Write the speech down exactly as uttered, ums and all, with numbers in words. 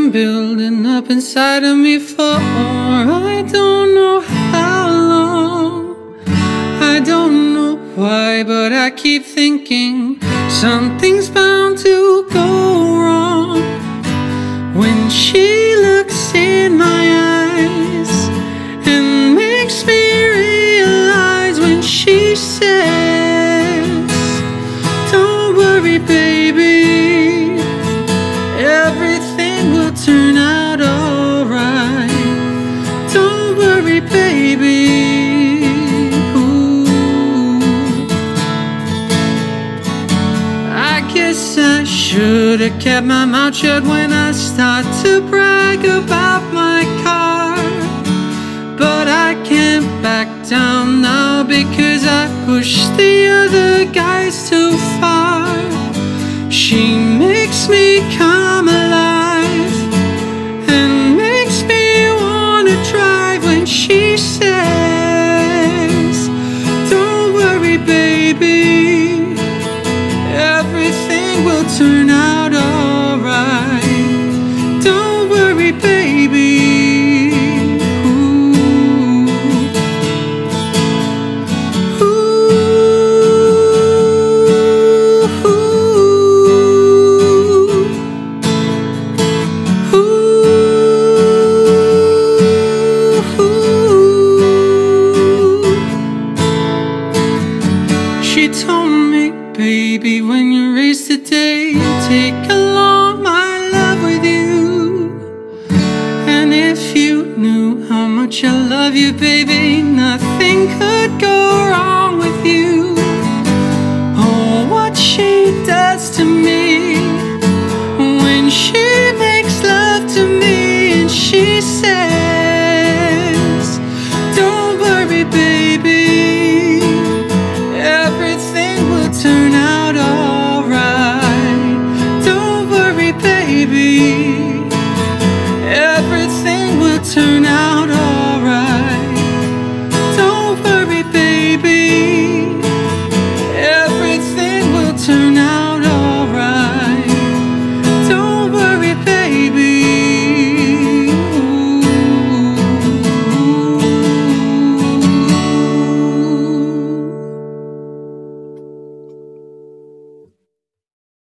been building up inside of me for I don't know how long. I don't know why, but I keep thinking something's bound to go wrong. When she looks in my eyes and makes me realize when she says, don't worry baby, everything will turn out alright. Don't worry baby. Ooh. I guess I should have kept my mouth shut when I start to brag about my car, but I can't back down now because I pushed the other guys too far. She makes me come alive and makes me wanna drive when she says, don't worry baby, everything will turn out alright. Don't worry baby. She told me, baby, when you race today, take along my love with you. And if you knew how much I love you, baby, nothing could go wrong with you.